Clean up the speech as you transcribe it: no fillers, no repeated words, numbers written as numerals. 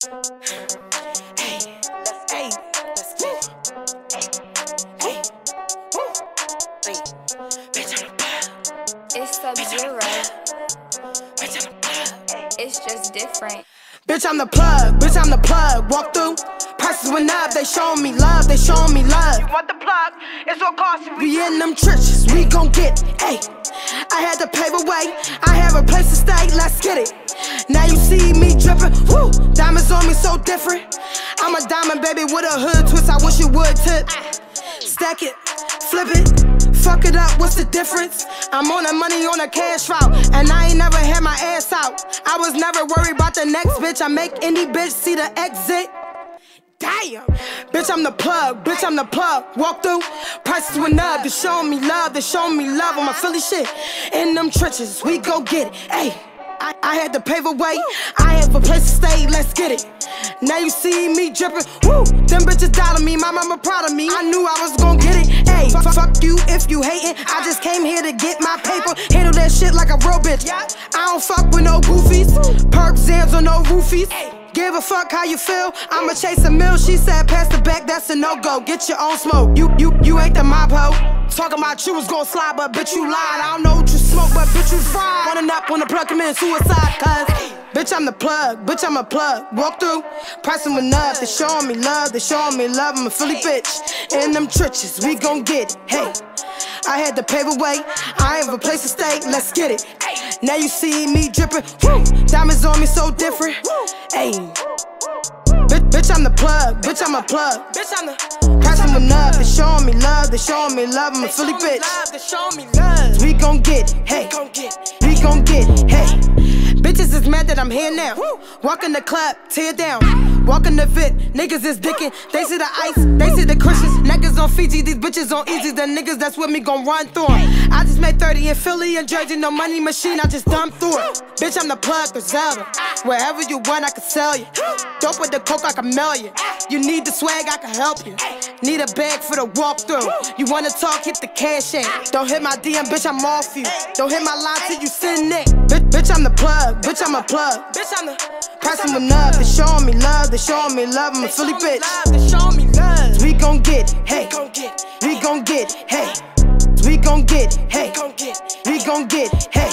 It's Sub-Zero. It's just different. Bitch, I'm the plug, bitch, I'm the plug. Walk through, prices went up, they showing me love, they showing me love. You want the plug, it's what costs you. We in them trenches, we gon' get it, ayy. I had to pave a way, I have a place to stay, let's get it. Now you see me drippin', woo, diamonds on me so different. I'm a diamond baby with a hood twist, I wish you would tip. Stack it, flip it, fuck it up, what's the difference? I'm on the money on a cash route, and I ain't never had my ass out. I was never worried about the next bitch, I make any bitch see the exit. Damn, bitch, I'm the plug, bitch, I'm the plug. Walk through, prices went up, they showing me love, they showing me love on my Philly shit. In them trenches, we go get it, ayy. I had to pave a way, I have a place to stay, let's get it. Now you see me drippin', woo, them bitches doubted me, my mama proud of me. I knew I was gon' get it, ayy. Fuck you if you hatin', I just came here to get my paper. Handle that shit like a real bitch. I don't fuck with no goofies, perk Zans or no roofies. Give a fuck how you feel, I'ma chase a meal. She said pass the back, that's a no-go, get your own smoke. You ain't the mob hoe. Talking about you was gon' slide, but bitch you lied. I don't know what you smoke, but bitch you fried. Running up, wanna plug him in, suicide, cuz bitch I'm the plug, bitch I'm a plug. Walk through, pricing with up, they showing me love, they showing me love. I'm a Philly bitch, in them trenches, we gon' get it, hey. I had to pave a way, I have a place to stay, let's get it. Now you see me drippin', woo, diamonds on me so different, ayy. Bitch, I'm the plug, bitch, I'm a plug. Bitch, I'm the pricing with up, they showing me love, they showing me love. I'm a Philly bitch, they showing me love. We gon' get it, hey, we gon' get it, hey. Bitches is mad that I'm here now. Walk in the club, tear down. Walk in the fit, niggas is dickin'. They see the ice, they see the cushions. Niggas on Fiji, these bitches on easy. The niggas that's with me gon' run through 'em. I just made 30 in Philly and Jersey, no money machine, I just dumped through it. Bitch, I'm the plug, Griselda. Wherever you want, I can sell you. Dope with the coke, I can mail you. You need the swag, I can help you. Need a bag for the walkthrough. You wanna talk, hit the cash in. Don't hit my DM, bitch, I'm off you. Don't hit my line till you send it. Bitch, I'm the plug, bitch, I'm a plug. Bitch, I'm the pricing with up, they showing me love, they showing me love. I'm a Philly bitch, they showing me love. We gon' get it, hey. We gon' get it, hey. We gon' get it, hey. We gon' get it, hey.